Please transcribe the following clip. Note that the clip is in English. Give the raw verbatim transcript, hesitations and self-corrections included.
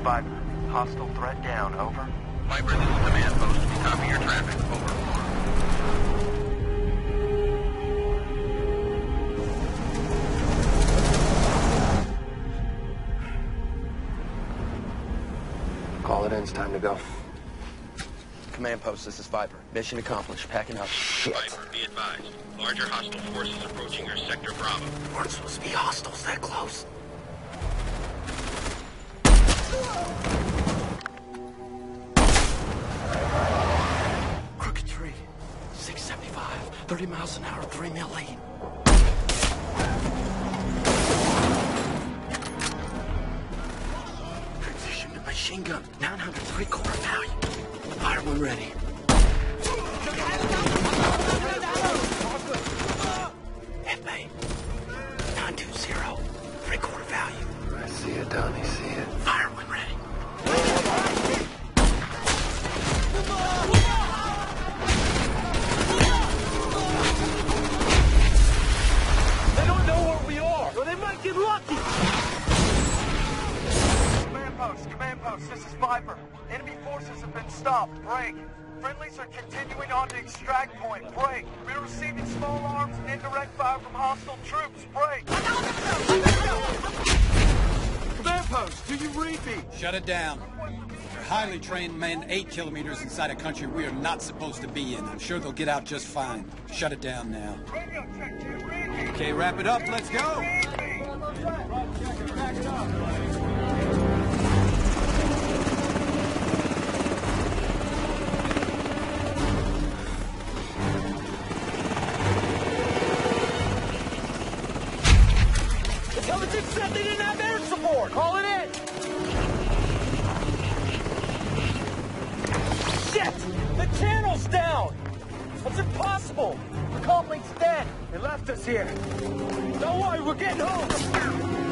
Viper. Hostile threat down, over. Viper, this is command post. Copy your traffic, over. Call it in, it's time to go. Command post, this is Viper. Mission accomplished, packing up. Shit. Viper, be advised. Larger hostile forces approaching your sector Bravo. Weren't supposed to be hostiles that close. Crooked tree. six seventy-five. thirty miles an hour, three mil lead. Transition to machine gun. nine hundred, three-quarter value. Fire when ready. F A. nine two zero. Three-quarter value. I see it, Donnie, see it. Fire when ready. They don't know where we are, or they might get lucky. Command post, command post, this is Viper. Enemy forces have been stopped. Break. Friendlies are continuing on to extract point. Break. We're receiving small arms and indirect fire from hostile troops. Break. Command post, do you read me? Shut it down. They're highly trained men eight kilometers inside a country we are not supposed to be in. I'm sure they'll get out just fine. Shut it down now. Radio check, do you read me? Okay, wrap it up. Let's go. Intelligence said they didn't have air support. Call it in. Shit! The channel's down. That's impossible. The comlink's dead. They left us here. Don't worry, we're getting home.